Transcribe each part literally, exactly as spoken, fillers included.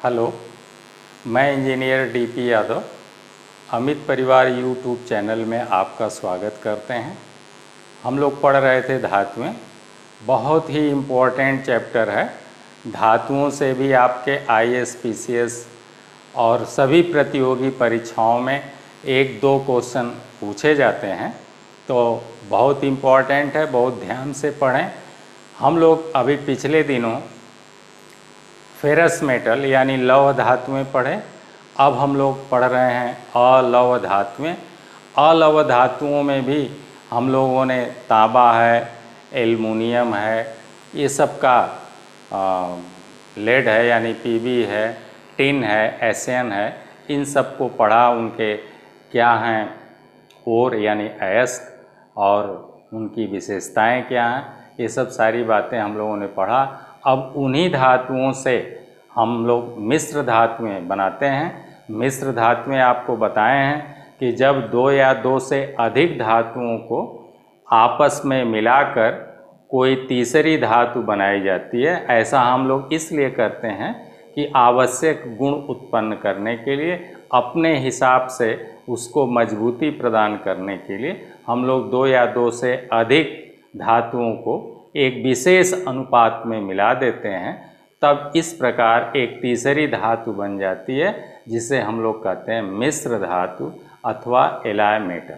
Hello, मैं engineer D P Yadav Amit परिवार YouTube channel में आपका स्वागत करते हैं। हम लोग पढ़ रहे थे धातुएं। बहुत ही इम्पोर्टेंट चैप्टर है। धातुओं से भी आपके I A S, P C S और सभी प्रतियोगी परीक्षाओं में एक दो क्वेश्चन पूछे जाते हैं, तो बहुत इम्पोर्टेंट है, बहुत ध्यान से पढ़ें। हम लोग अभी पिछले दिनों फेरस मेटल यानी लौह धातुएं पढ़े। अब हम लोग पढ़ रहे हैं अलौह धातुएं। अलौह धातुओं में भी हम लोगों ने तांबा है, एल्युमिनियम है, ये सब का आ, लेड है यानी पी बी है, टिन है, एस एन है, इन सब को पढ़ा। उनके क्या हैं ओर यानी अयस्क और उनकी विशेषताएं क्या हैं, ये सब सारी बातें हम लोगों ने पढ़ा। अब उन्हीं धातुओं से हम लोग मिश्र धातुएं बनाते हैं। मिश्र धातुएं आपको बताए हैं कि जब दो या दो से अधिक धातुओं को आपस में मिलाकर कोई तीसरी धातु बनाई जाती है। ऐसा हम लोग इसलिए करते हैं कि आवश्यक गुण उत्पन्न करने के लिए, अपने हिसाब से उसको मजबूती प्रदान करने के लिए हम लोग दो या दो से अधिक धातुओं को एक विशेष अनुपात में मिला देते हैं। तब इस प्रकार एक तीसरी धातु बन जाती है, जिसे हम लोग कहते हैं मिश्र धातु अथवा एलॉय मेटल।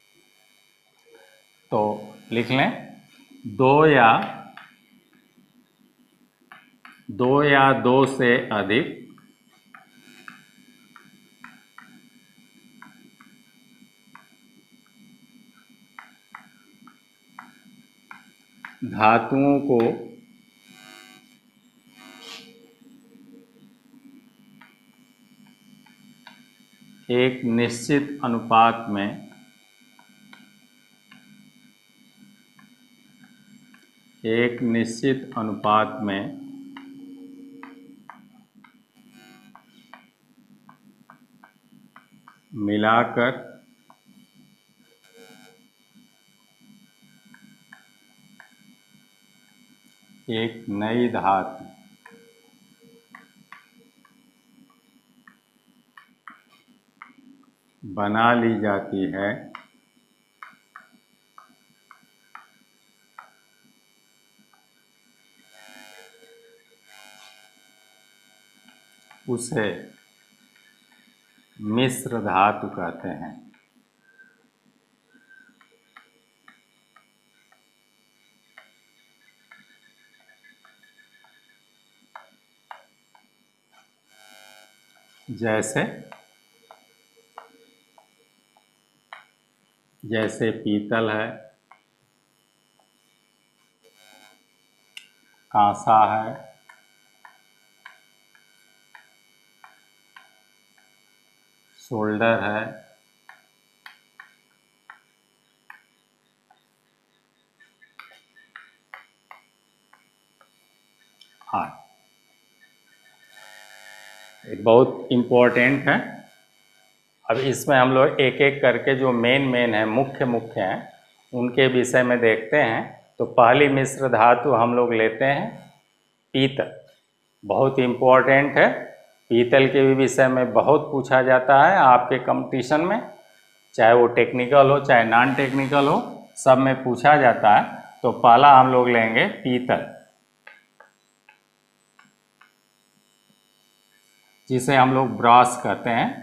तो लिख लें, दो या दो या दो से अधिक धातुओं को एक निश्चित अनुपात में एक निश्चित अनुपात में मिलाकर एक नई धातु बना ली जाती है। उसे मिश्र धातु कहते हैं। जैसे जैसे पीतल है, कांसा है, सोल्डर है, हाँ, एक बहुत इम्पोर्टेंट है। अब इसमें हम लोग एक एक करके जो मेन मेन है, मुख्य मुख्य हैं, उनके विषय में देखते हैं। तो पहली मिश्र धातु हम लोग लेते हैं पीतल। बहुत इम्पोर्टेंट है। पीतल के भी विषय में बहुत पूछा जाता है आपके कंपटीशन में, चाहे वो टेक्निकल हो चाहे नॉन टेक्निकल हो, सब में पूछा जाता है। तो पहला हम लोग लेंगे पीतल, जिसे हम लोग ब्रास कहते हैं।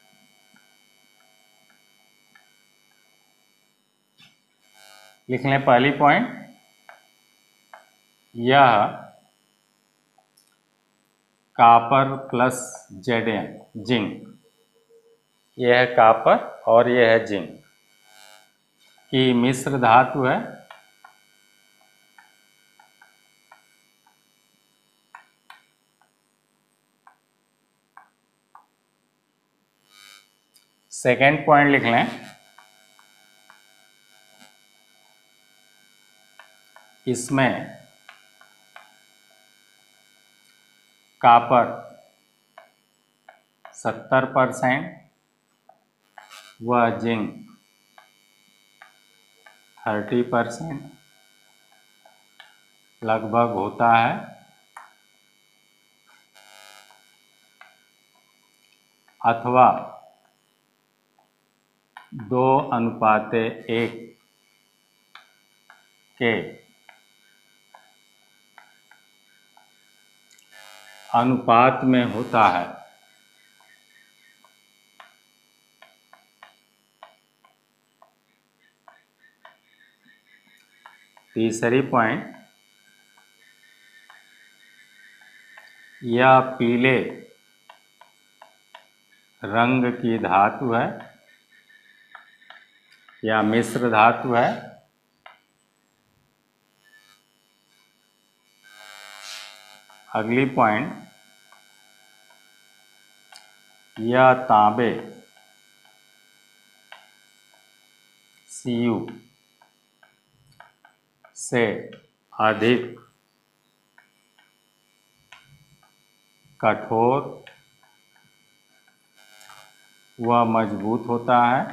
लिख लें पहली पॉइंट, यह copper plus Z N zinc, यह है कॉपर और यह है जिंक की मिश्र धातु है। सेकेंड पॉइंट लिख लें, इसमें कॉपर सत्तर परसेंट व जिंक थर्टी परसेंट लगभग होता है। अथवा दो अनुपाते एक के अनुपात में होता है। तीसरी पॉइंट, यह पीले रंग की धातु है या मिश्र धातु है। अगली पॉइंट, यह तांबे सी यू से अधिक कठोर व मजबूत होता है।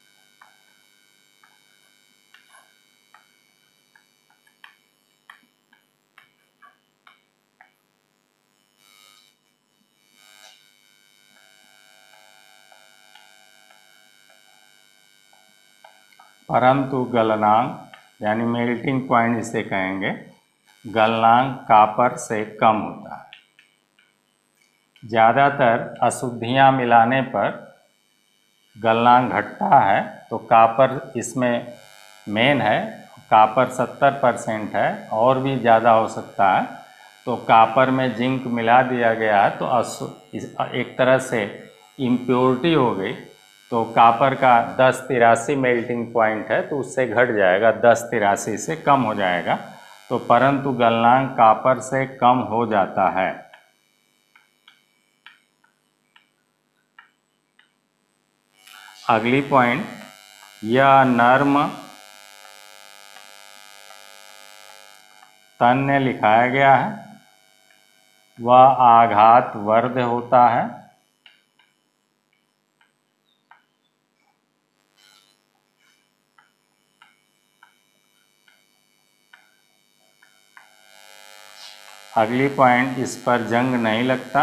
परंतु गलनांक यानी मेल्टिंग पॉइंट इसे कहेंगे, गलनांक कॉपर से कम होता है। ज़्यादातर अशुद्धियाँ मिलाने पर गलनांक घटता है, तो कॉपर इसमें मेन है। कॉपर सत्तर परसेंट है, और भी ज़्यादा हो सकता है। तो कॉपर में जिंक मिला दिया गया है, तो अशुद्ध एक तरह से इम्प्योरिटी हो गई। तो कॉपर का दस तिरासी मेल्टिंग पॉइंट है, तो उससे घट जाएगा, दस तिरासी से कम हो जाएगा। तो परंतु गलनांक कॉपर से कम हो जाता है। अगली पॉइंट, यह नर्म तन्य लिखाया गया है, वह आघात वर्ध होता है। अगली पॉइंट, इस पर जंग नहीं लगता।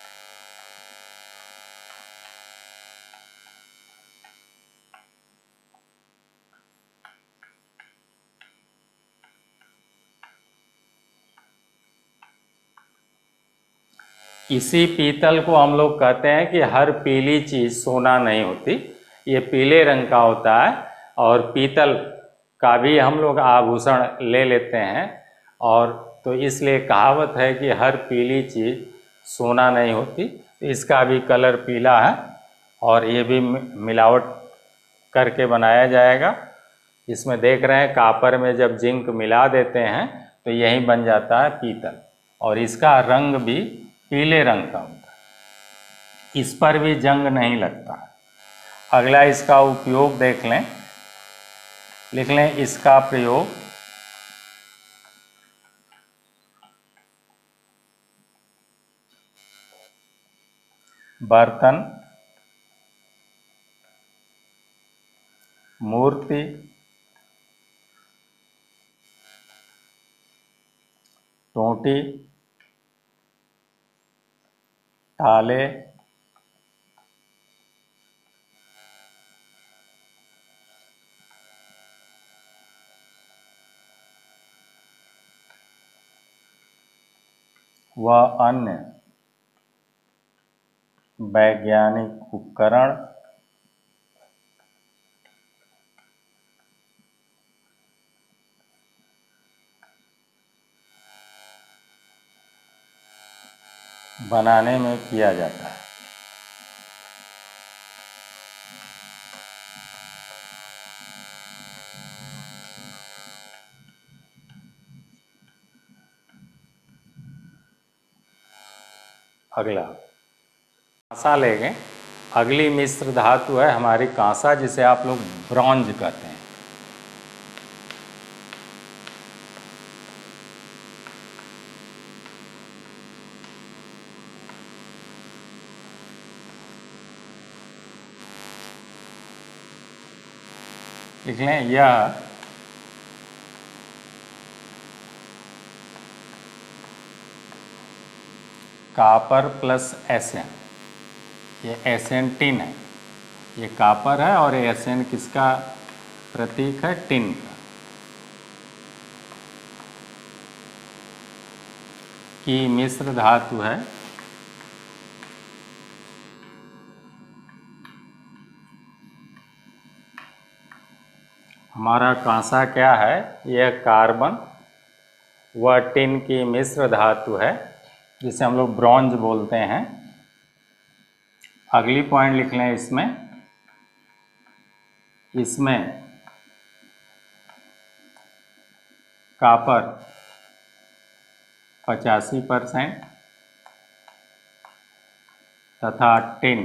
इसी पीतल को हम लोग कहते हैं कि हर पीली चीज़ सोना नहीं होती, ये पीले रंग का होता है। और पीतल का भी हम लोग आभूषण ले लेते हैं, और तो इसलिए कहावत है कि हर पीली चीज़ सोना नहीं होती। इसका भी कलर पीला है, और ये भी मिलावट करके बनाया जाएगा। इसमें देख रहे हैं कॉपर में जब जिंक मिला देते हैं तो यही बन जाता है पीतल, और इसका रंग भी पीले रंग का होता है। इस पर भी जंग नहीं लगता। अगला इसका उपयोग देख लें, लिख लें इसका प्रयोग बर्तन, मूर्ति, टोंटी, ताले, व अन्य वैज्ञानिक उपकरण बनाने में किया जाता है। अगला कांसा लेंगे। अगली मिश्र धातु है हमारी कांसा, जिसे आप लोग ब्रॉन्ज कहते हैं। लिख लें, यह कॉपर प्लस एस एन ये एस एन टिन है, ये कापर है और एस एन किसका प्रतीक है? टिन का। की मिश्र धातु है हमारा कांसा क्या है? यह कार्बन व टिन की मिश्र धातु है जिसे हम लोग ब्रॉन्ज बोलते हैं। अगली पॉइंट लिख लें इसमें इसमें कापर पचासी परसेंट तथा टिन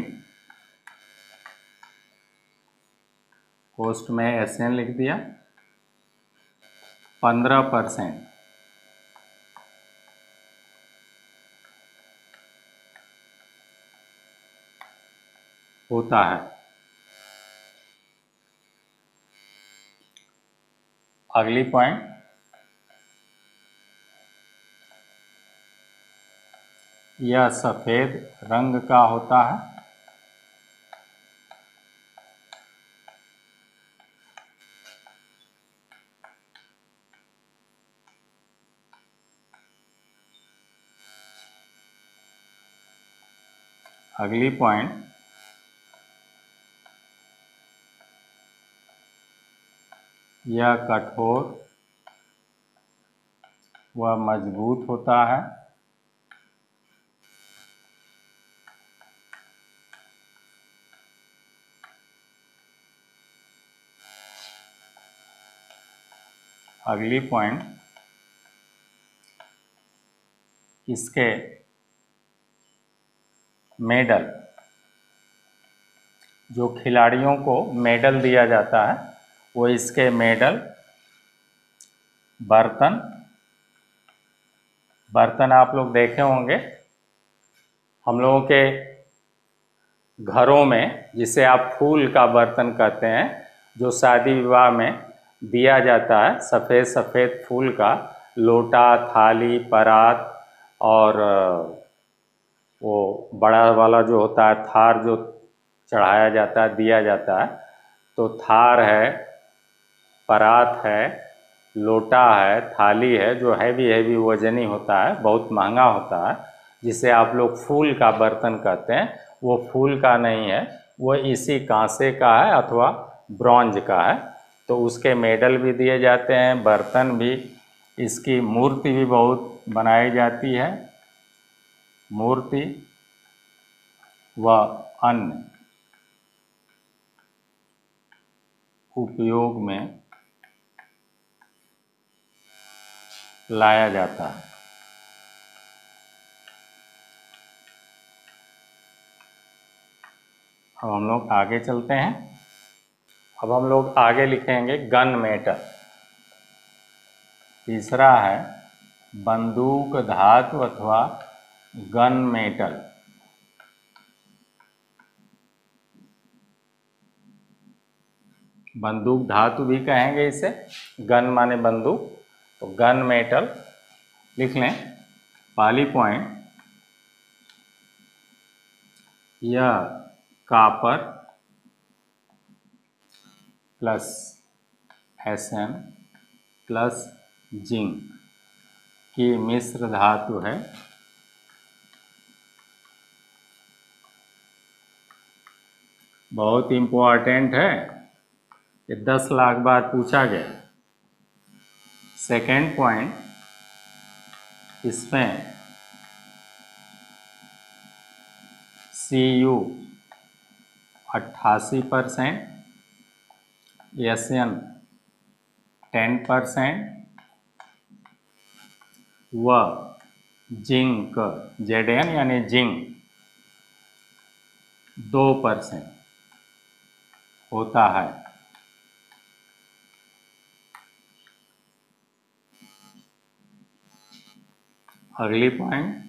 पोस्ट में एस एन लिख दिया पंद्रह परसेंट। होता है। अगली पॉइंट, यह सफ़ेद रंग का होता है। अगली पॉइंट, यह कठोर व मजबूत होता है। अगली पॉइंट, इसके मेडल, जो खिलाड़ियों को मेडल दिया जाता है वो इसके मेडल बर्तन बर्तन आप लोग देखे होंगे हम लोगों के घरों में, जिसे आप फूल का बर्तन कहते हैं, जो शादी विवाह में दिया जाता है, सफ़ेद सफ़ेद फूल का लोटा, थाली, परात और वो बड़ा वाला जो होता है थार, जो चढ़ाया जाता है, दिया जाता है। तो थार है, परात है, लोटा है, थाली है, जो हैवी हैवी वजनी होता है, बहुत महंगा होता है, जिसे आप लोग फूल का बर्तन कहते हैं। वो फूल का नहीं है, वो इसी कांसे का है अथवा ब्रॉन्ज का है। तो उसके मेडल भी दिए जाते हैं, बर्तन भी, इसकी मूर्ति भी बहुत बनाई जाती है। मूर्ति व अन्य उपयोग में लाया जाता है। अब हम लोग आगे चलते हैं। अब हम लोग आगे लिखेंगे गन मेटल। तीसरा है बंदूक धातु अथवा गन मेटल। बंदूक धातु भी कहेंगे इसे, गन माने बंदूक, तो गन मेटल लिख लें। पहली पॉइंट, यह copper plus S N plus zinc की मिश्र धातु है। बहुत इम्पोर्टेंट है, ये दस लाख बार पूछा गया। सेकेंड पॉइंट, इसमें सी यू अट्ठासी percent, S N ten percent व जिंक जेड एन यानी जिंक दो परसेंट होता है। अगली पॉइंट,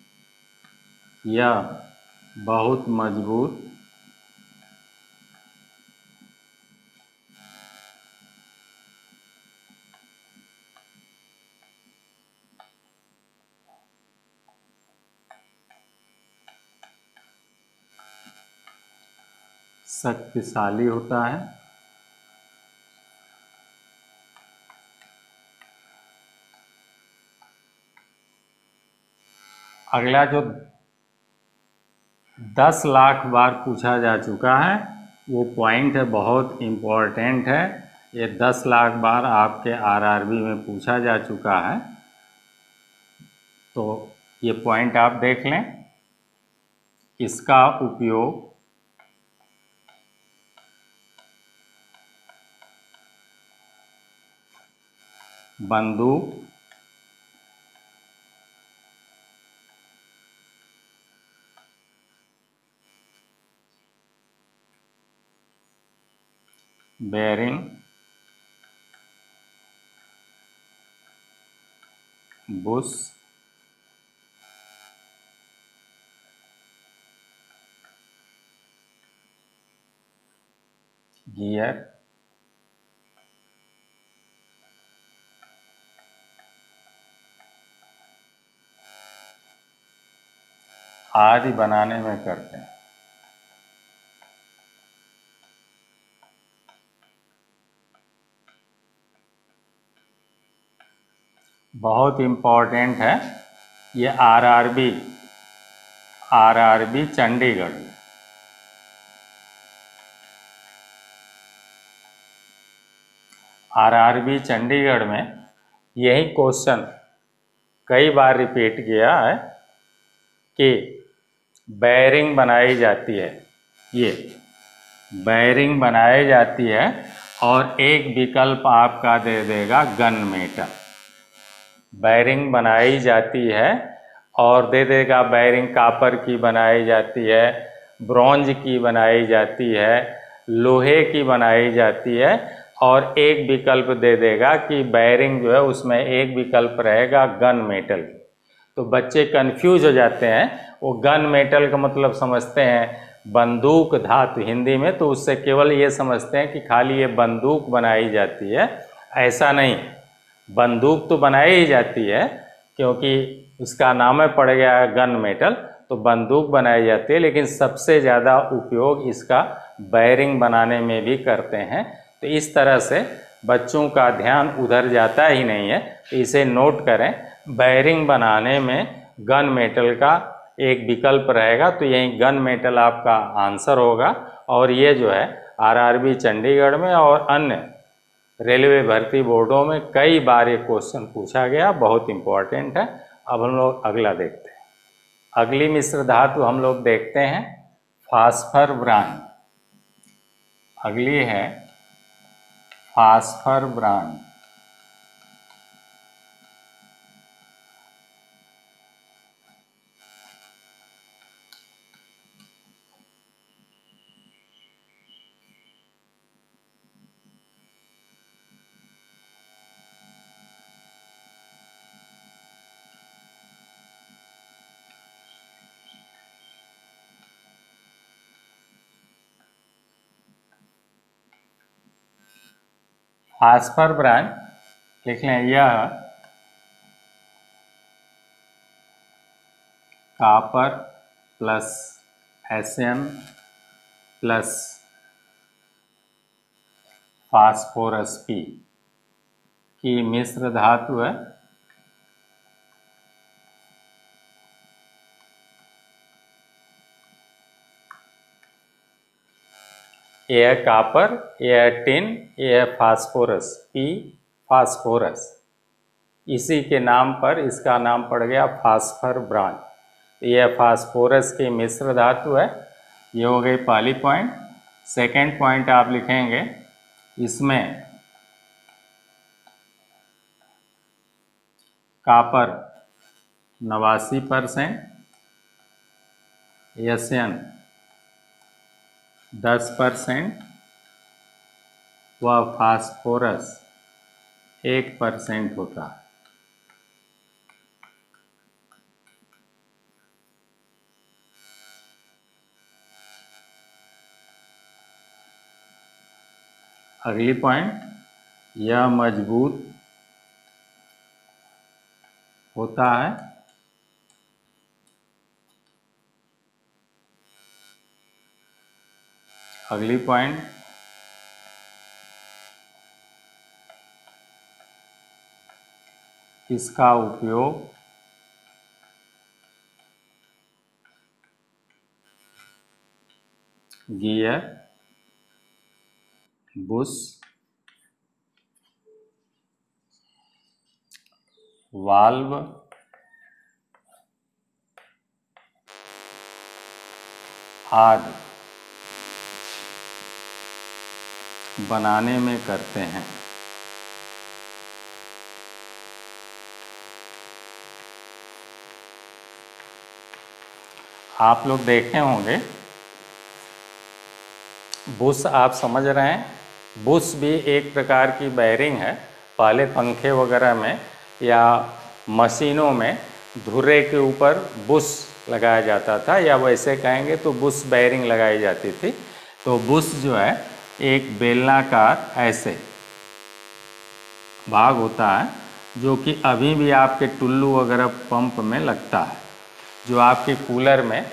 यह बहुत मजबूत शक्तिशाली होता है। अगला जो दस लाख बार पूछा जा चुका है वो पॉइंट है, बहुत इम्पोर्टेंट है। ये दस लाख बार आपके आरआरबी में पूछा जा चुका है, तो ये पॉइंट आप देख लें। इसका उपयोग बंदूक, बेरिंग, बुश, गियर, आदि बनाने में करते हैं। बहुत इम्पोर्टेंट है ये RRB, RRB Chandigarh. RRB Chandigarh में यही क्वेश्चन कई बार रिपीट किया है कि बेयरिंग बनाई जाती है, ये बेयरिंग बनाई जाती है और एक विकल्प आपका दे देगा गन मेटल। बेयरिंग बनाई जाती है और दे देगा बेयरिंग कापर की बनाई जाती है, ब्रॉन्ज की बनाई जाती है, लोहे की बनाई जाती है, और एक विकल्प दे देगा कि बेयरिंग जो है उसमें एक विकल्प रहेगा गन मेटल। तो बच्चे कंफ्यूज हो जाते हैं, वो गन मेटल का मतलब समझते हैं बंदूक धातु हिंदी में, तो उससे केवल ये समझते हैं कि खाली ये बंदूक बनाई जाती है। ऐसा नहीं, बंदूक तो बनाई ही जाती है क्योंकि उसका नाम पड़ गया है गन मेटल, तो बंदूक बनाई जाती है, लेकिन सबसे ज़्यादा उपयोग इसका बेयरिंग बनाने में भी करते हैं। तो इस तरह से बच्चों का ध्यान उधर जाता ही नहीं है, तो इसे नोट करें। बेयरिंग बनाने में गन मेटल का एक विकल्प रहेगा, तो यही गन मेटल आपका आंसर होगा। और ये जो है आरआरबी चंडीगढ़ में और अन्य रेलवे भर्ती बोर्डों में कई बार ये क्वेश्चन पूछा गया, बहुत इम्पोर्टेंट है। अब हम लोग अगला देखते हैं। अगली मिश्र धातु हम लोग देखते हैं फास्फर ब्रांड। अगली है फास्फर ब्रांड। फास्फर ब्रांड लिख लें, यह copper plus SN plus phosphorus P की मिश्र धातु है। ये है कॉपर, ये है टिन, ये है फास्फोरस, पी फास्फोरस। इसी के नाम पर इसका नाम पड़ गया फास्फर ब्रांड। ये फास्फोरस की मिश्र धातु है। ये हो गई पहली पॉइंट। सेकेंड पॉइंट आप लिखेंगे, इसमें कॉपर नवासी परसेंट, एशियन दस परसेंट व फास्फोरस एक परसेंट होता है। अगली पॉइंट, यह मजबूत होता है अगली पॉइंट, इसका उपयोग गियर, बुश, वाल्व, आदि बनाने में करते हैं। आप लोग देखे होंगे, बुश आप समझ रहे हैं, बुश भी एक प्रकार की बेयरिंग है। पहले पंखे वगैरह में या मशीनों में धुरे के ऊपर बुश लगाया जाता था, या वैसे कहेंगे तो बुश बेयरिंग लगाई जाती थी। तो बुश जो है एक बेलनाकार ऐसे भाग होता है, जो कि अभी भी आपके टुल्लू वगैरह पंप में लगता है। जो आपके कूलर में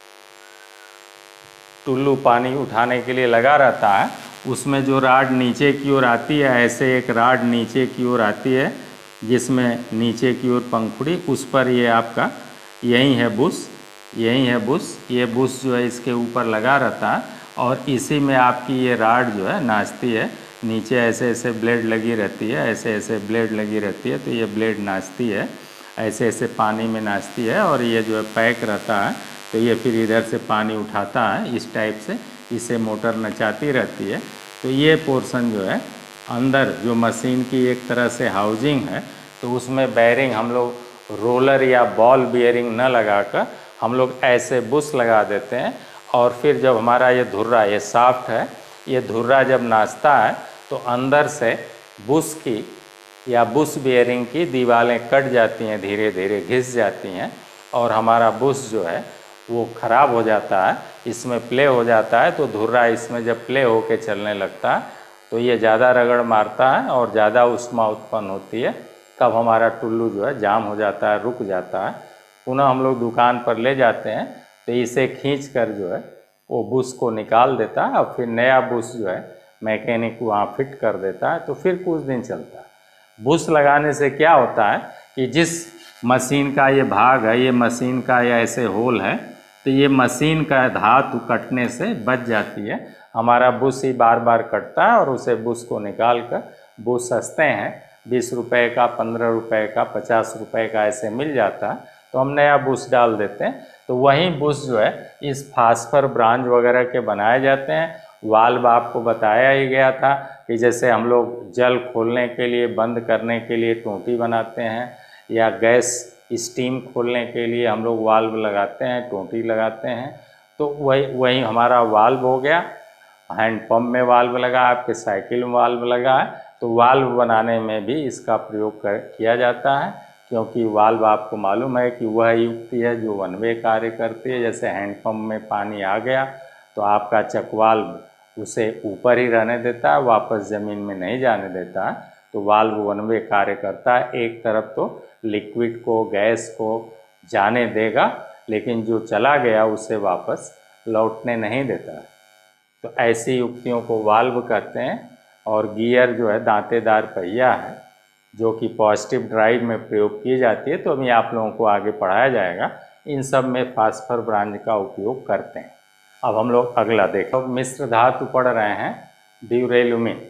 टुल्लू पानी उठाने के लिए लगा रहता है, उसमें जो राड नीचे की ओर आती है, ऐसे एक राड नीचे की ओर आती है जिसमें नीचे की ओर पंखुड़ी, उस पर ये आपका यही है बुश, यही है बुश। ये बुश जो है इसके ऊपर लगा रहता है और इसी में आपकी ये राड जो है नाचती है। नीचे ऐसे ऐसे ब्लेड लगी रहती है, ऐसे ऐसे ब्लेड लगी रहती है, तो ये ब्लेड नाचती है, ऐसे ऐसे पानी में नाचती है और ये जो है पैक रहता है। तो ये फिर इधर से पानी उठाता है इस टाइप से, इसे मोटर नचाती रहती है। तो ये पोर्शन जो है अंदर जो मशीन की एक तरह से हाउजिंग है, तो उसमें बेयरिंग हम लोग रोलर या बॉल बेयरिंग न लगाकर हम लोग ऐसे बुश लगा देते हैं। और फिर जब हमारा ये धुर्रा, ये साफ्ट है, ये धुर्रा जब नाचता है तो अंदर से बुश की या बुश बेयरिंग की दीवारें कट जाती हैं, धीरे धीरे घिस जाती हैं और हमारा बुश जो है वो ख़राब हो जाता है, इसमें प्ले हो जाता है। तो धुर्रा इसमें जब प्ले होके चलने लगता है तो ये ज़्यादा रगड़ मारता है और ज़्यादा उष्मा उत्पन्न होती है। तब हमारा टुल्लू जो है जाम हो जाता है, रुक जाता है। पुनः हम लोग दुकान पर ले जाते हैं तो इसे खींच कर जो है वो बुश को निकाल देता है और फिर नया बुश जो है मैकेनिक वहाँ फिट कर देता है, तो फिर कुछ दिन चलता है। बुश लगाने से क्या होता है कि जिस मशीन का ये भाग है, ये मशीन का या ऐसे होल है, तो ये मशीन का धातु कटने से बच जाती है। हमारा बुश ही बार बार कटता है और उसे बुश को निकाल कर, बुश सस्ते हैं, बीस रुपये का, पंद्रह रुपये का, पचास रुपये का ऐसे मिल जाता है, तो हम नया बुश डाल देते हैं। तो वही बुश जो है इस फास्फर ब्रांच वगैरह के बनाए जाते हैं। वाल्व आपको बताया ही गया था कि जैसे हम लोग जल खोलने के लिए, बंद करने के लिए टोंटी बनाते हैं, या गैस स्टीम खोलने के लिए हम लोग वाल्व लगाते हैं, टोंटी लगाते हैं। तो वही वही हमारा वाल्व हो गया। हैंड पंप में वाल्व लगा, आपके साइकिल में वाल्व लगा है, तो वाल्व बनाने में भी इसका प्रयोग कर किया जाता है, क्योंकि वाल्व आपको मालूम है कि वह युक्ति है जो वन वे कार्य करती है। जैसे हैंड पंप में पानी आ गया तो आपका चकवाल्व उसे ऊपर ही रहने देता है, वापस ज़मीन में नहीं जाने देता है। तो वाल्व वन वे कार्य करता है, एक तरफ तो लिक्विड को, गैस को जाने देगा, लेकिन जो चला गया उसे वापस लौटने नहीं देता है। तो ऐसी युक्तियों को वाल्व कहते हैं। और गियर जो है दांतेदार पहिया है, जो कि पॉजिटिव ड्राइव में प्रयोग की जाती है। तो अभी आप लोगों को आगे पढ़ाया जाएगा, इन सब में फास्फर ब्रांच का उपयोग करते हैं। अब हम लोग अगला देखो, मिश्र धातु पढ़ रहे हैं, ड्यूरेलुमिन।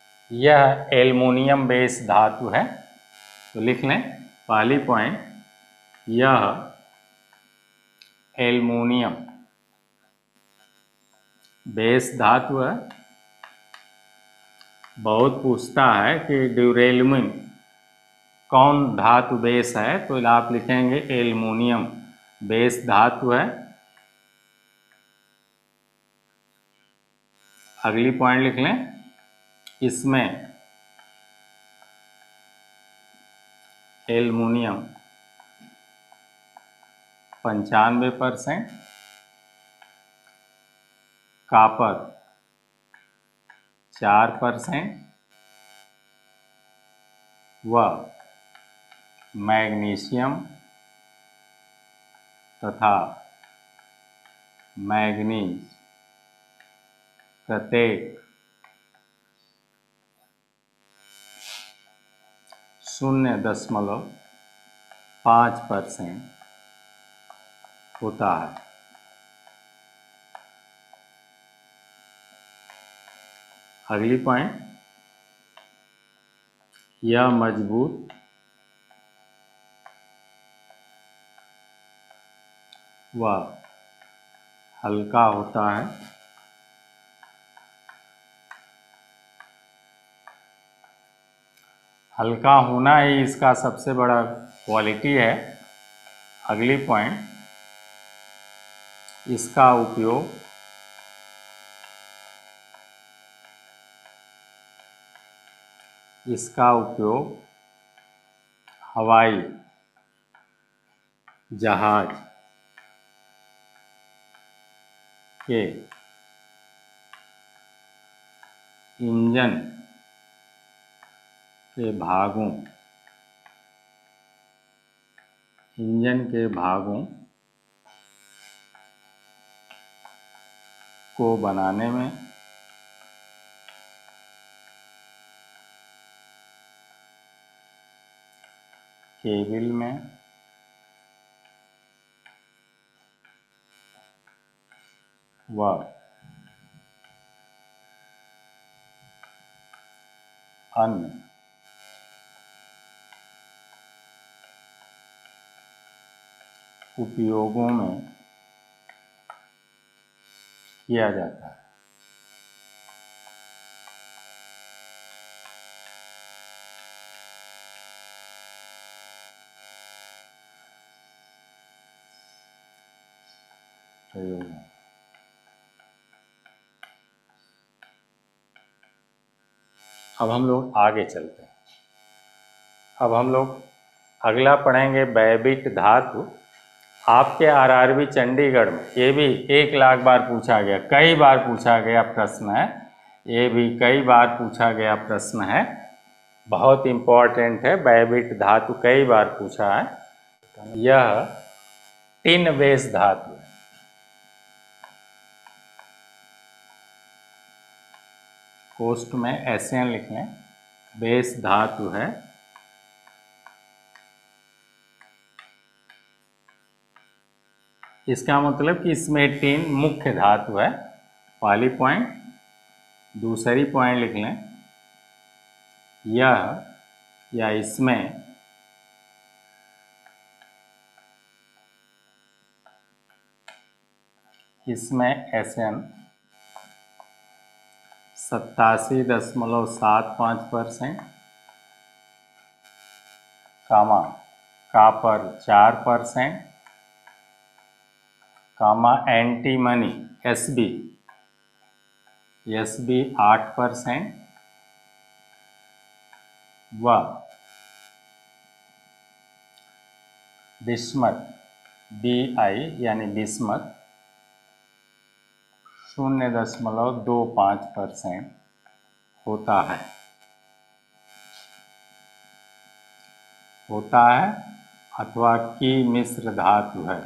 यह एल्युमिनियम बेस धातु है। तो लिख लें पहली पॉइंट, यह एल्युमिनियम बेस धातु है। बहुत पूछता है कि ड्यूरेलुमिन कौन धातु बेस है, तो आप लिखेंगे एल्युमिनियम बेस धातु है। अगली पॉइंट लिख लें, इसमें एल्युमिनियम पंचानवे परसेंट, कापर चार परसेंट व मैग्नीशियम तथा मैग्नीज प्रत्येक शून्य दशमलव पाँच परसेंट होता है। अगली पॉइंट, यह मजबूत व हल्का होता है। हल्का होना ही इसका सबसे बड़ा क्वालिटी है। अगली पॉइंट, इसका उपयोग इसका उपयोग हवाई जहाज के इंजन के भागों इंजन के भागों को बनाने में केबिल में व अन्य उपयोगों में किया जाता है। प्रयोग अब हम लोग आगे चलते हैं। अब हम लोग अगला पढ़ेंगे बैबिट धातु। आपके आरआरबी चंडीगढ़ में ये भी एक लाख बार पूछा गया, कई बार पूछा गया प्रश्न है। ये भी कई बार पूछा गया प्रश्न है, बहुत इम्पोर्टेंट है। बैबिट धातु कई बार पूछा है। यह टिन बेस धातु है। पोस्ट में एस एन लिख लें। बेस धातु है। इसका मतलब कि इसमें टिन मुख्य धातु है। पहली पॉइंट। दूसरी पॉइंट लिख लें, यह या इसमें इसमें एस एन सत्तासी दशमलव सात पाँच परसेंट, कामा कापर चार percent, comma antimony S B S B आठ परसेंट व बिस्मत बी आई यानी बिस्मत शून्य दशमलव दो पाँच परसेंट होता है होता है अथवा की मिश्र धातु है।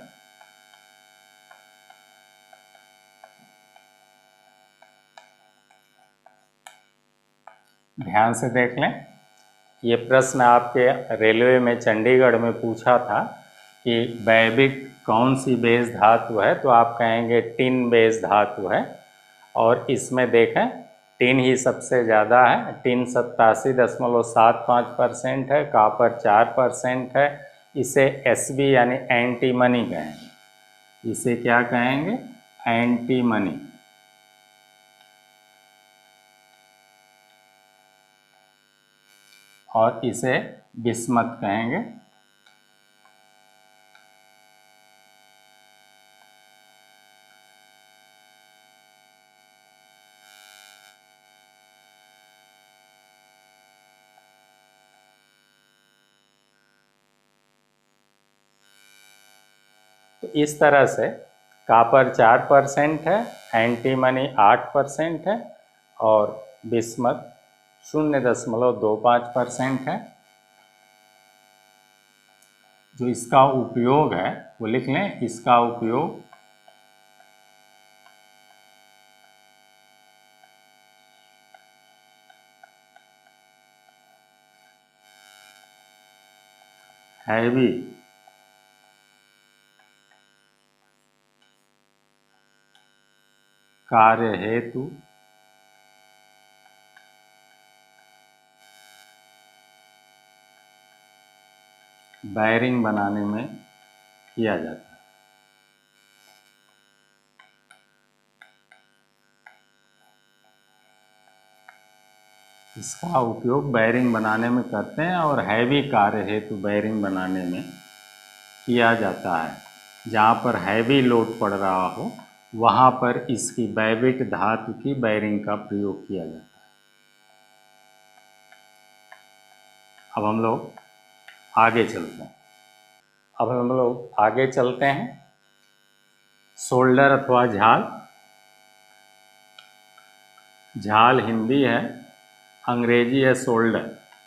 ध्यान से देख लें, ये प्रश्न आपके रेलवे में चंडीगढ़ में पूछा था कि बैबिट कौन सी बेस धातु है, तो आप कहेंगे टिन बेस धातु है। और इसमें देखें टिन ही सबसे ज़्यादा है। टिन सत्तासी दशमलव सात पाँच परसेंट है, कापर चार परसेंट है। इसे एस बी यानी एंटीमनी कहेंगे। इसे क्या कहेंगे? एंटीमनी। और इसे बिस्मत कहेंगे। तो इस तरह से कापर चार परसेंट है, एंटीमनी आठ परसेंट है और बिस्मत शून्य दशमलव दो पाँच परसेंट है। जो इसका उपयोग है वो लिख लें। इसका उपयोग हैवी कार्य हेतु बैरिंग बनाने में किया जाता है। इसका उपयोग बैरिंग बनाने में करते हैं और हैवी कार्य हेतु बैरिंग बनाने में किया जाता है। जहाँ पर हैवी लोड पड़ रहा हो वहाँ पर इसकी बैबिट धातु की बैरिंग का प्रयोग किया जाता है। अब हम लोग आगे चलते हैं। अब हम लोग आगे चलते हैं। शोल्डर अथवा झाल, झाल हिंदी है, अंग्रेजी है शोल्डर।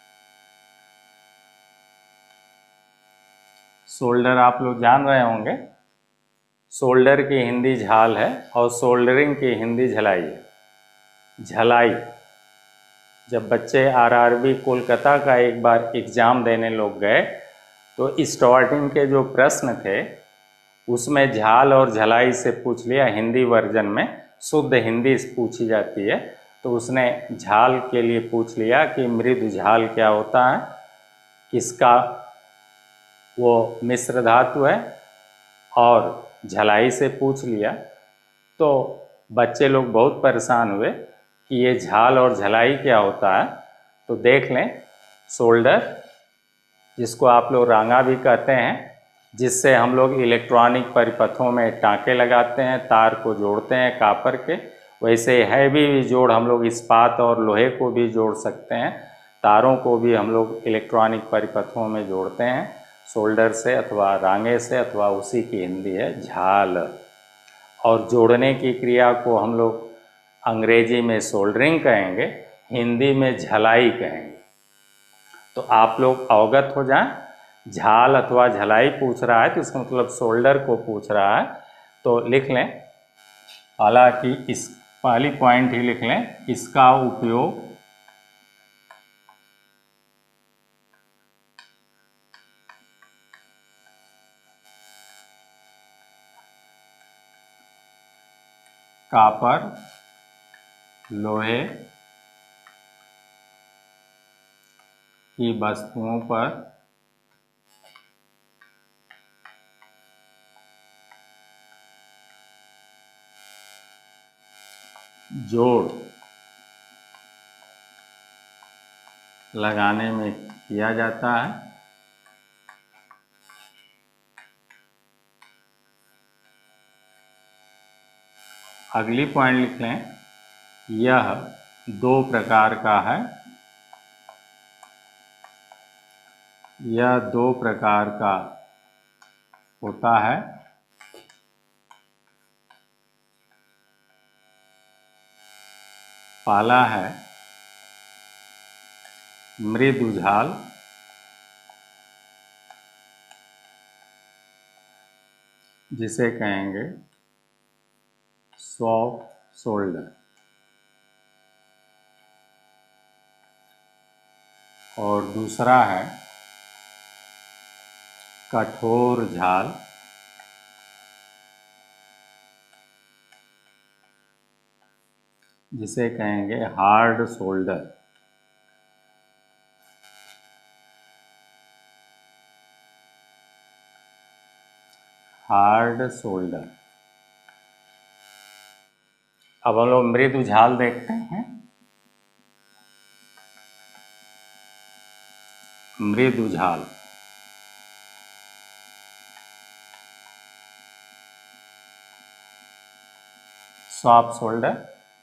शोल्डर आप लोग जान रहे होंगे, शोल्डर की हिंदी झाल है और शोल्डरिंग की हिंदी झलाई है। झलाई, जब बच्चे आरआरबी कोलकाता का एक बार एग्ज़ाम देने लोग गए तो स्टार्टिंग के जो प्रश्न थे उसमें झाल और झलाई से पूछ लिया। हिंदी वर्जन में शुद्ध हिंदी पूछी जाती है, तो उसने झाल के लिए पूछ लिया कि मृदु झाल क्या होता है, किसका वो मिश्र धातु है, और झलाई से पूछ लिया। तो बच्चे लोग बहुत परेशान हुए कि ये झाल और झलाई क्या होता है। तो देख लें, शोल्डर, जिसको आप लोग रांगा भी कहते हैं, जिससे हम लोग इलेक्ट्रॉनिक परिपथों में टाँके लगाते हैं, तार को जोड़ते हैं कापर के, वैसे हैवी भी जोड़ हम लोग इस्पात और लोहे को भी जोड़ सकते हैं, तारों को भी हम लोग इलेक्ट्रॉनिक परिपथों में जोड़ते हैं शोल्डर से अथवा रांगे से, अथवा उसी की हिंदी है झाल। और जोड़ने की क्रिया को हम लोग अंग्रेजी में सोल्डरिंग कहेंगे, हिंदी में झलाई कहेंगे। तो आप लोग अवगत हो जाएं, झाल अथवा झलाई पूछ रहा है तो इसका मतलब शोल्डर को पूछ रहा है। तो लिख लें, हालांकि इस पहली पॉइंट ही लिख लें, इसका उपयोग कापर, लोहे की वस्तुओं पर जोड़ लगाने में किया जाता है। अगली पॉइंट लिख लें, यह दो प्रकार का है, यह दो प्रकार का होता है। पहला है मृदु झाल, जिसे कहेंगे सॉफ्ट शोल्डर, और दूसरा है कठोर झाल, जिसे कहेंगे हार्ड शोल्डर। Hard shoulder. अब हम लोग मृदु झाल देखते हैं। मृदु झाल, सॉफ्ट शोल्डर,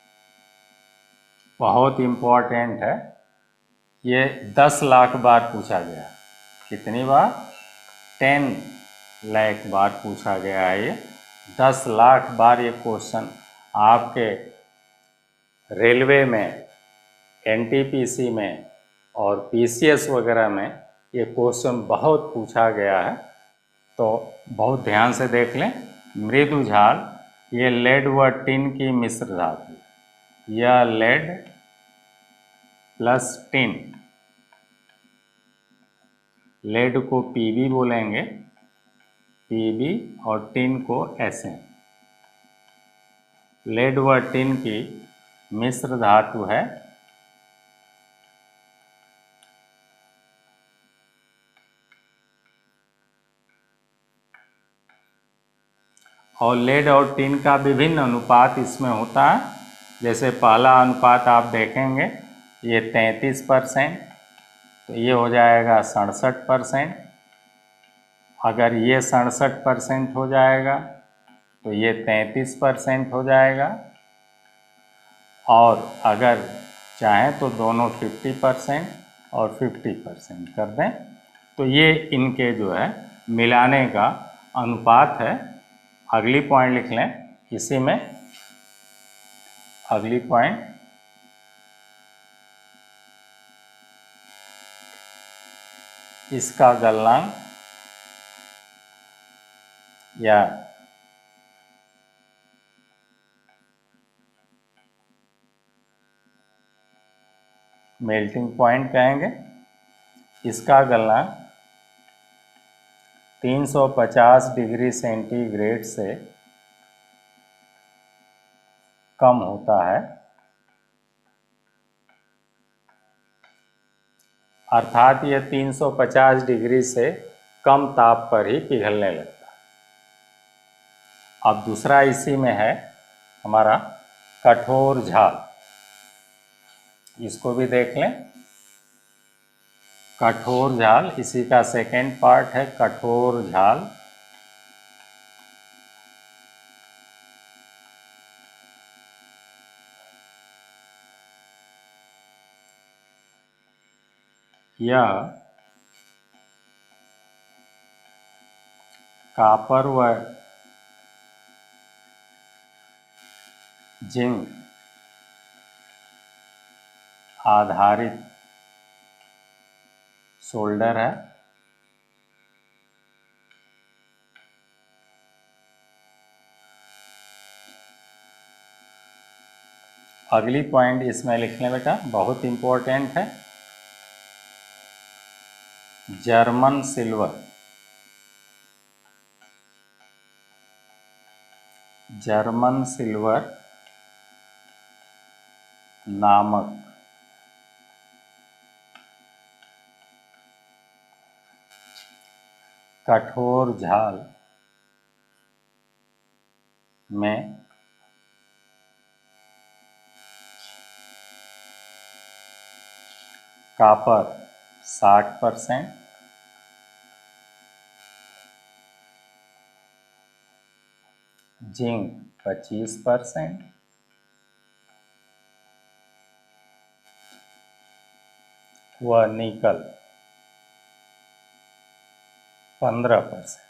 बहुत इम्पोर्टेंट है। ये दस लाख बार पूछा गया। कितनी बार? टेन लाख बार पूछा गया है। ये दस लाख बार ये क्वेश्चन आपके रेलवे में, एनटीपीसी में और पीसीएस वगैरह में ये क्वेश्चन बहुत पूछा गया है। तो बहुत ध्यान से देख लें। मृदु झाल, ये लेड व टिन की मिश्र धातु, यह लेड प्लस टिन लेड को पीबी बोलेंगे, पीबी, और टिन को एसएन। लेड व टिन की मिश्र धातु है और लेड और टिन का विभिन्न अनुपात इसमें होता है। जैसे पहला अनुपात आप देखेंगे, ये तैंतीस परसेंट, तो ये हो जाएगा सड़सठ परसेंट। अगर ये सड़सठ परसेंट हो जाएगा तो ये तैंतीस परसेंट हो जाएगा, और अगर चाहें तो दोनों पचास परसेंट और पचास परसेंट कर दें, तो ये इनके जो है मिलाने का अनुपात है। अगली पॉइंट लिख लें इसी में, अगली पॉइंट, इसका गलनांक या मेल्टिंग पॉइंट कहेंगे, इसका गलनांक तीन सौ पचास डिग्री सेंटीग्रेड से कम होता है, अर्थात यह तीन सौ पचास डिग्री से कम ताप पर ही पिघलने लगता है। अब दूसरा इसी में है हमारा कठोर झाल, इसको भी देख लें। कठोर झाल, इसी का सेकेंड पार्ट है कठोर झाल। यह कॉपर व जिंक आधारित सोल्डर है। अगली पॉइंट इसमें लिख लें बेटा, बहुत इंपॉर्टेंट है, जर्मन सिल्वर। जर्मन सिल्वर नामक कठोर झाल में कॉपर साठ परसेंट, जिंक पच्चीस परसेंट, व निकल पंद्रह परसेंट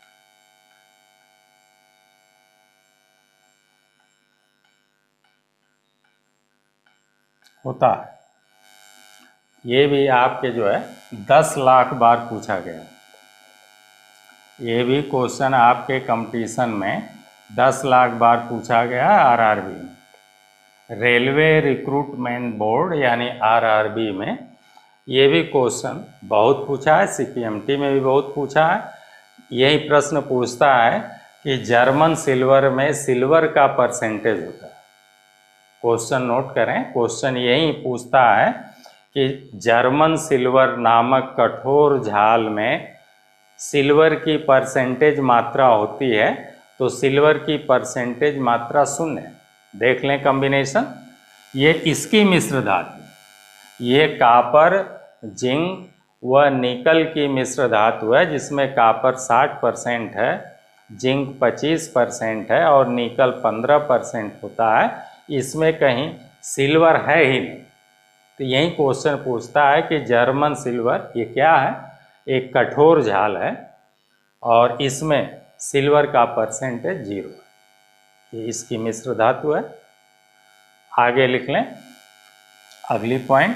होता है। ये भी आपके जो है दस लाख बार पूछा गया। ये भी क्वेश्चन आपके कंपटीशन में दस लाख बार पूछा गया आरआरबी में। रेलवे रिक्रूटमेंट बोर्ड यानी आरआरबी में ये भी क्वेश्चन बहुत पूछा है, सीपीएमटी में भी बहुत पूछा है। यही प्रश्न पूछता है कि जर्मन सिल्वर में सिल्वर का परसेंटेज होता है। क्वेश्चन नोट करें, क्वेश्चन यही पूछता है कि जर्मन सिल्वर नामक कठोर झाल में सिल्वर की परसेंटेज मात्रा होती है, तो सिल्वर की परसेंटेज मात्रा शून्य। देख लें कॉम्बिनेशन, ये इसकी मिश्र धातु, ये कॉपर, जिंक व निकल की मिश्र धातु है, जिसमें कॉपर साठ परसेंट है, जिंक पच्चीस परसेंट है और निकल पंद्रह परसेंट होता है। इसमें कहीं सिल्वर है ही नहीं। तो यही क्वेश्चन पूछता है कि जर्मन सिल्वर ये क्या है, एक कठोर झाल है और इसमें सिल्वर का परसेंटेज जीरो है, ये इसकी मिश्र धातु है। आगे लिख लें अगली पॉइंट,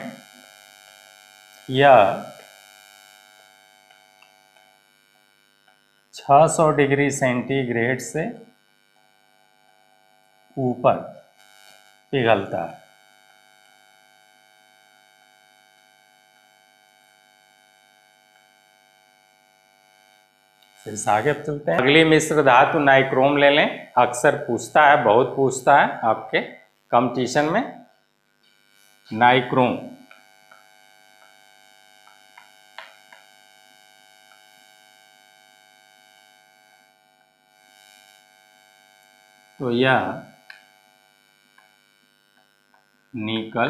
यह छह सौ डिग्री सेंटीग्रेड से ऊपर पिघलता है। इस आगे अब चलते हैं। अगली मिश्र धातु नाइक्रोम ले लें। अक्सर पूछता है, बहुत पूछता है आपके कंपटीशन में, नाइक्रोम। तो यह निकल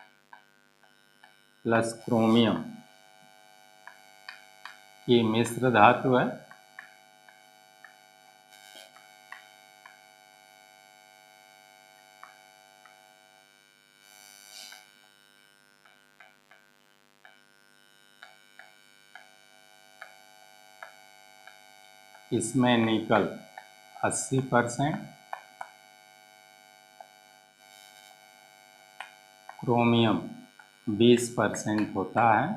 प्लस क्रोमियम की मिश्र धातु है। इसमें निकल अस्सी परसेंट, क्रोमियम बीस परसेंट होता है।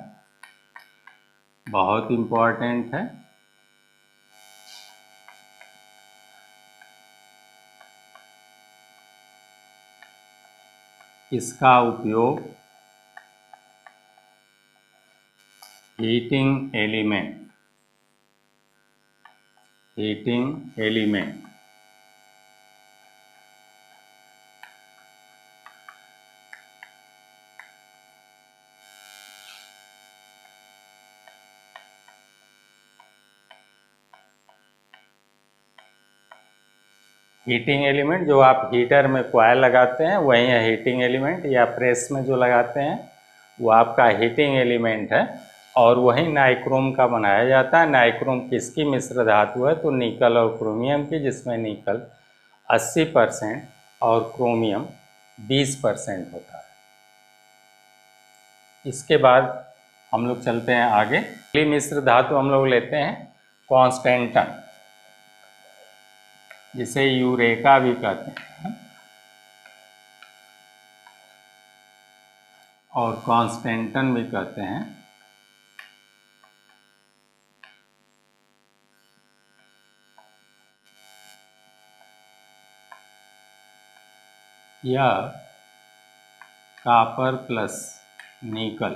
बहुत इम्पॉर्टेंट है। इसका उपयोग heating element heating element heating element जो आप हीटर में कॉइल लगाते हैं वही है हीटिंग एलिमेंट, या प्रेस में जो लगाते हैं वो आपका हीटिंग एलिमेंट है। और वही नाइक्रोम का बनाया जाता है। नाइक्रोम किसकी मिश्र धातु है? तो निकल और क्रोमियम की, जिसमें निकल अस्सी परसेंट और क्रोमियम बीस परसेंट होता है। इसके बाद हम लोग चलते हैं आगे। अगली मिश्र धातु हम लोग लेते हैं कॉन्स्टेंटन, जिसे यूरेका भी कहते हैं और कॉन्स्टेंटन भी कहते हैं। यह कॉपर प्लस निकल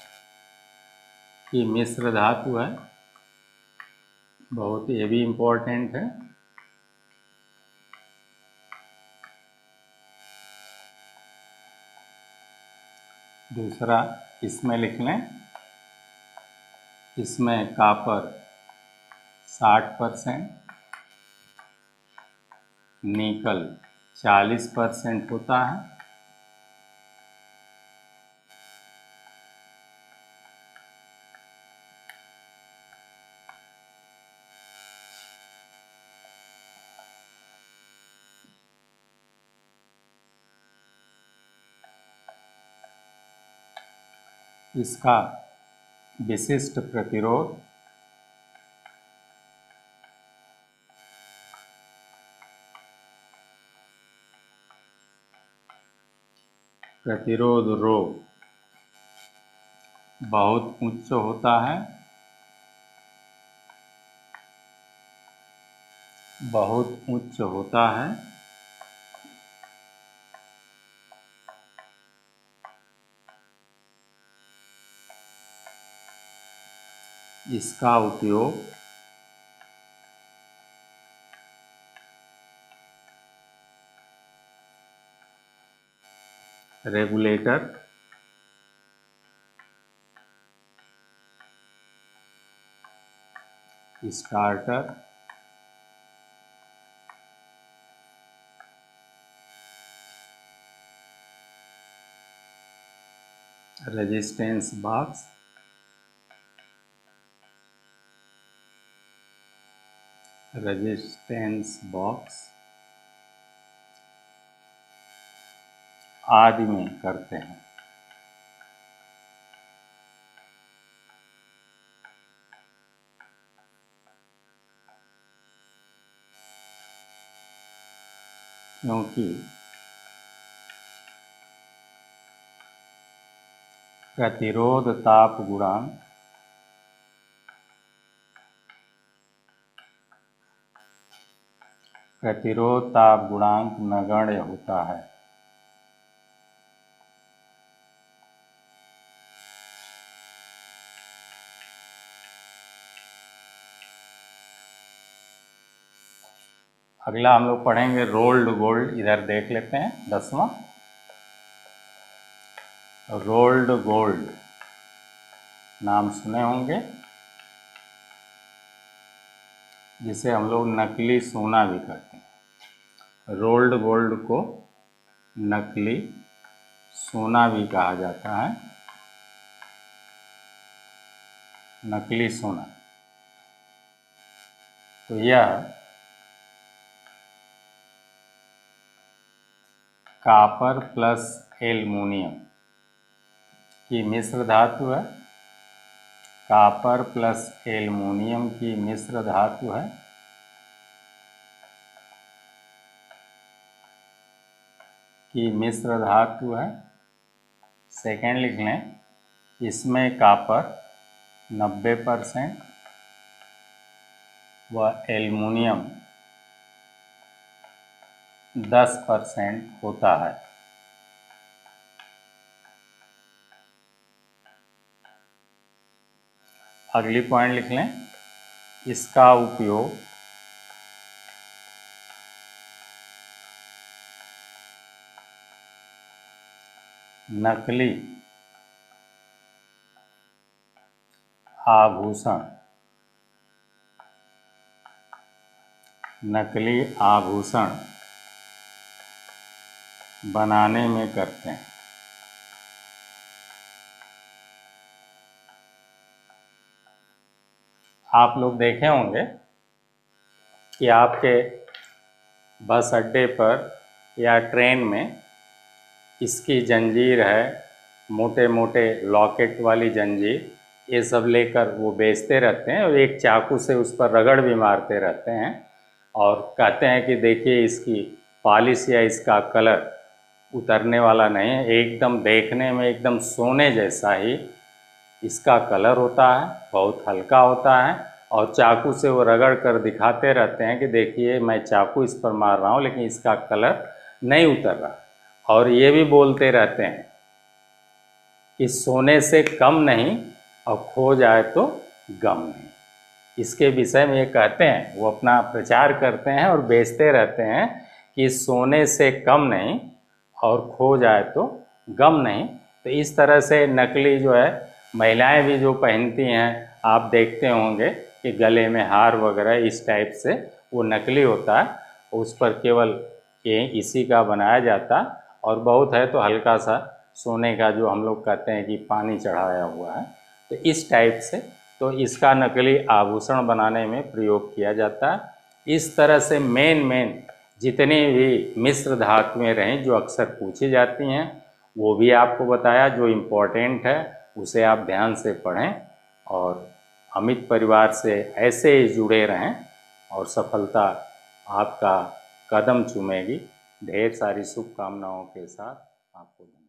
की मिश्र धातु है। बहुत ये भी इम्पोर्टेंट है। दूसरा इसमें लिख लें, इसमें कॉपर साठ परसेंट, निकल चालीस परसेंट होता है। इसका विशिष्ट प्रतिरोध प्रतिरोध रो बहुत उच्च होता है। बहुत उच्च होता है। इसका उपयोग regulator, starter, resistance box, resistance box आदि में करते हैं। क्योंकि प्रतिरोध ताप गुणांक प्रतिरोध ताप गुणांक नगण्य होता है। अगला हम लोग पढ़ेंगे रोल्ड गोल्ड। इधर देख लेते हैं दसवां, रोल्ड गोल्ड नाम सुने होंगे, जिसे हम लोग नकली सोना भी कहते हैं। रोल्ड गोल्ड को नकली सोना भी कहा जाता है, नकली सोना। तो यह कॉपर प्लस एल्युमिनियम की मिश्र धातु है, कॉपर प्लस एल्युमिनियम की मिश्र धातु है, की मिश्र धातु है। सेकेंड लिख लें, इसमें कॉपर नब्बे परसेंट व एल्युमिनियम दस परसेंट होता है। अगली पॉइंट लिख लें, इसका उपयोग नकली आभूषण, नकली आभूषण बनाने में करते हैं। आप लोग देखे होंगे कि आपके बस अड्डे पर या ट्रेन में इसकी जंजीर है, मोटे मोटे लॉकेट वाली जंजीर, ये सब लेकर वो बेचते रहते हैं और एक चाकू से उस पर रगड़ भी मारते रहते हैं और कहते हैं कि देखिए इसकी पॉलिश या इसका कलर उतरने वाला नहीं है, एकदम देखने में एकदम सोने जैसा ही इसका कलर होता है, बहुत हल्का होता है और चाकू से वो रगड़ कर दिखाते रहते हैं कि देखिए मैं चाकू इस पर मार रहा हूँ लेकिन इसका कलर नहीं उतर रहा। और ये भी बोलते रहते हैं कि सोने से कम नहीं और खो जाए तो गम नहीं। इसके विषय में ये कहते हैं, वो अपना प्रचार करते हैं और बेचते रहते हैं कि सोने से कम नहीं और खो जाए तो गम नहीं। तो इस तरह से नकली जो है महिलाएं भी जो पहनती हैं, आप देखते होंगे कि गले में हार वगैरह इस टाइप से वो नकली होता है, उस पर केवल ये इसी का बनाया जाता और बहुत है तो हल्का सा सोने का जो हम लोग कहते हैं कि पानी चढ़ाया हुआ है, तो इस टाइप से तो इसका नकली आभूषण बनाने में प्रयोग किया जाता है। इस तरह से मेन मेन जितनी भी मिश्र धातुएं रहें जो अक्सर पूछी जाती हैं वो भी आपको बताया, जो इम्पोर्टेंट है उसे आप ध्यान से पढ़ें और अमित परिवार से ऐसे ही जुड़े रहें और सफलता आपका कदम चूमेगी। ढेर सारी शुभकामनाओं के साथ आपको